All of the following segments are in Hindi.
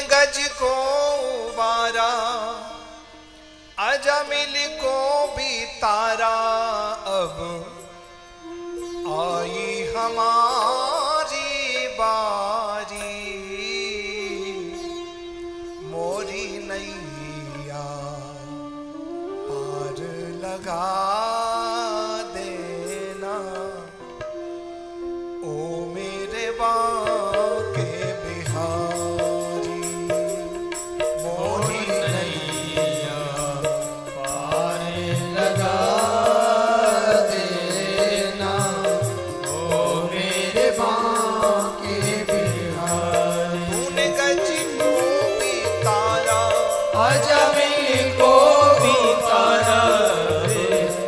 गज को उबारा, अजमिल को भी तारा, अब आई हमारी बारी, मोरी नैया पार लगा देना, ओ मेरे बांके बिहारी, मोरी नैया पार लगा देना, ओ मेरे बांके बिहारी। तूने गज को भी तारा, अजमिल को भी तारा,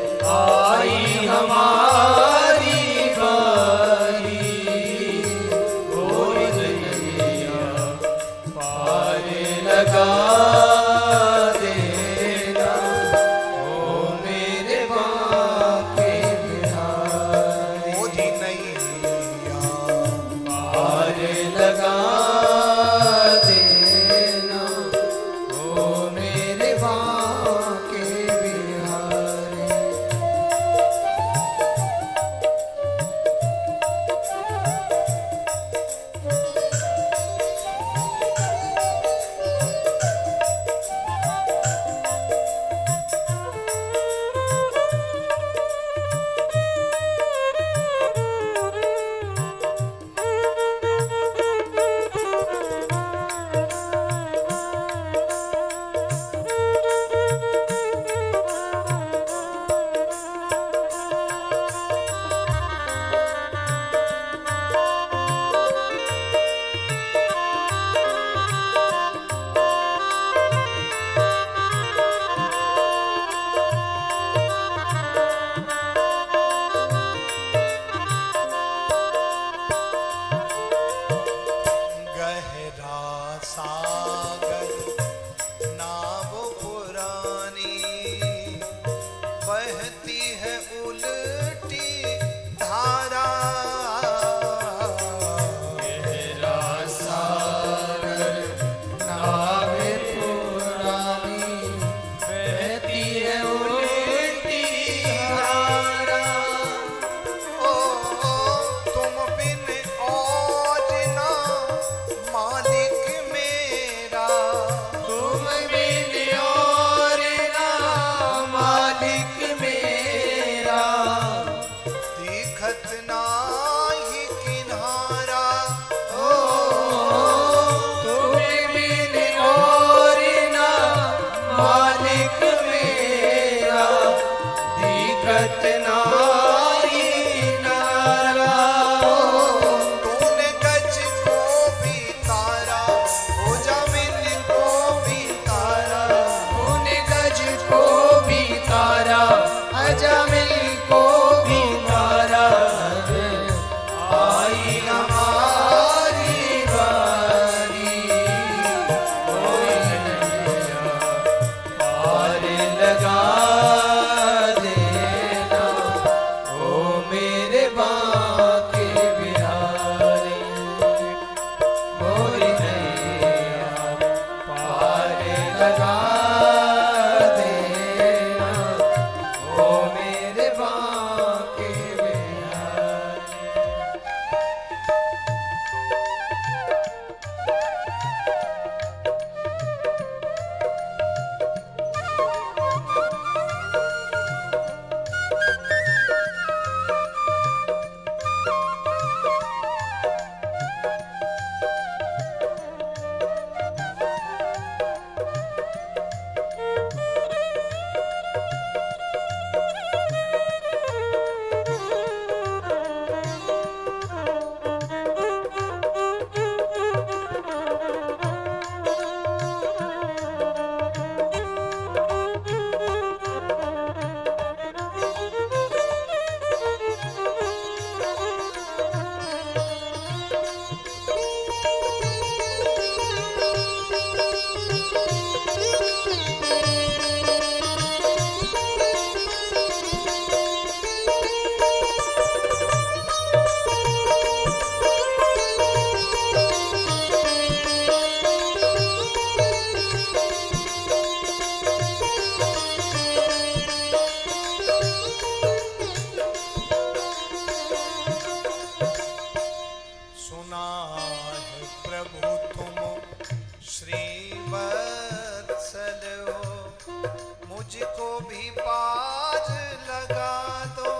प्रभु तुम श्री वत्सल हो, मुझको भी पाज लगा दो।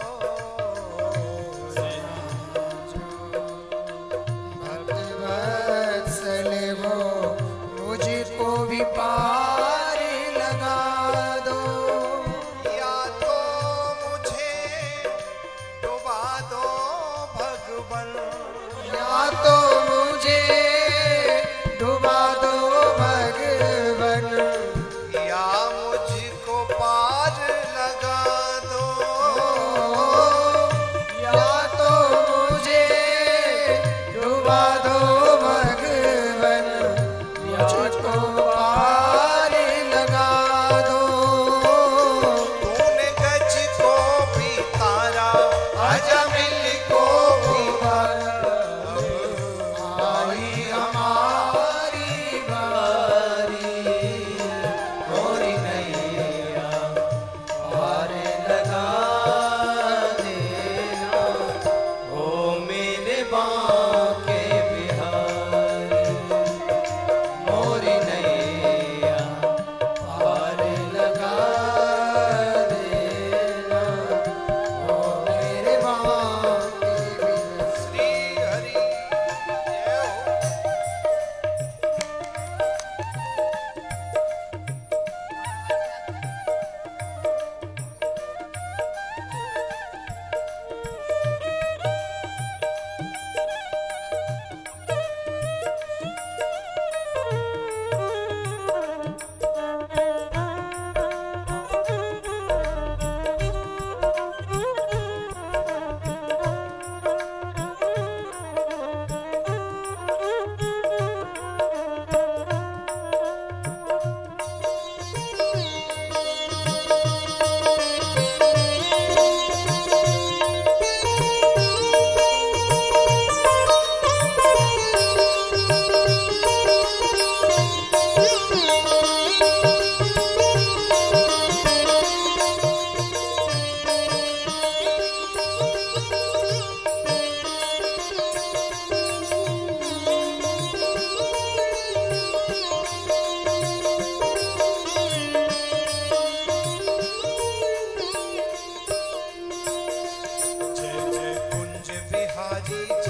भक्त वत्सल हो, मुझको भी पार लगा दो। या तो मुझे डुबा दो भगवन, या तो मुझे डुबा दो भगवन, या मुझको पार लगा दो। या तो मुझे डुबा दो भगवन, मुझको पार लगा दो। तूने गज को भी तारा, अजमिल को भी आई हमारी बारी, मोरी नैया पार लगा देना, ओ मेरे बांके बिहारी। मोरी नैया पार लगा देना, ओ मेरे बांके बिहारी। श्री हरि जय हो। जय जय कुंज बिहारी